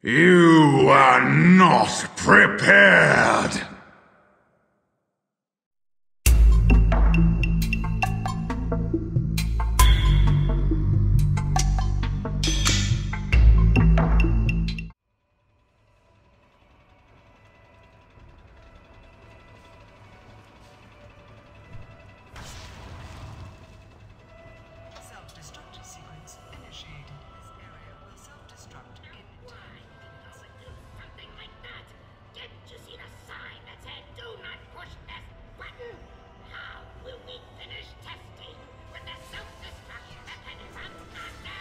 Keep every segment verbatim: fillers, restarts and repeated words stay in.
You are not prepared! Self-destruct sequence initiated. This area will self-destruct in time. Something like that! Didn't you see the sign that said, "Do not push this button"? How will we finish testing when the self-destruct mechanism under?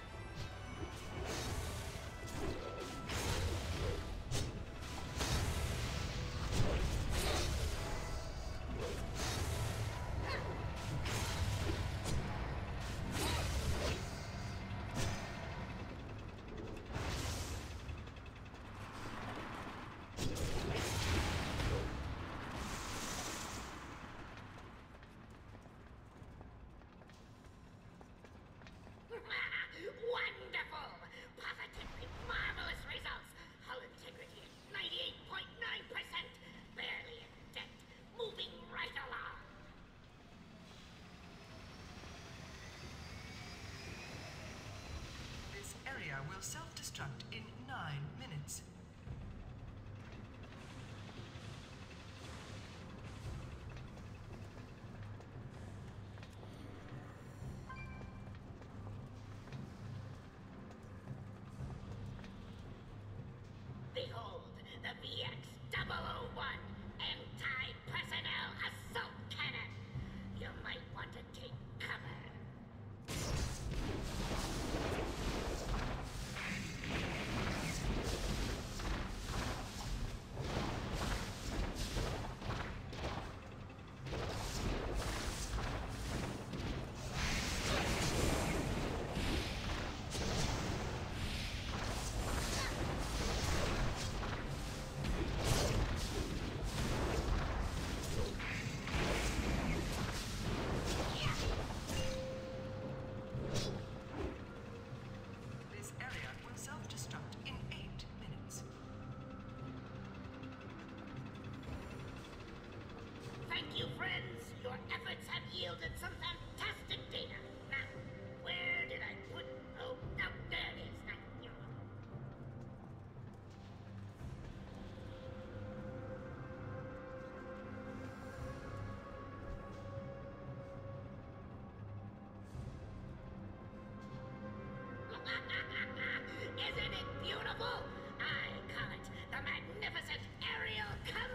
Wonderful! Positively marvelous results! Hull integrity at ninety-eight point nine percent! Barely a dent! Moving right along! This area will self-destruct in nine minutes. Behold, the V X double oh one Anti-Personnel Assault Cannon! You might want to take cover. This area will self-destruct in eight minutes. Thank you, friends. Your efforts have yielded some fantastic data. Now, where did I put... Oh, no, there it is. Now, Isn't it beautiful? I call it the magnificent aerial command.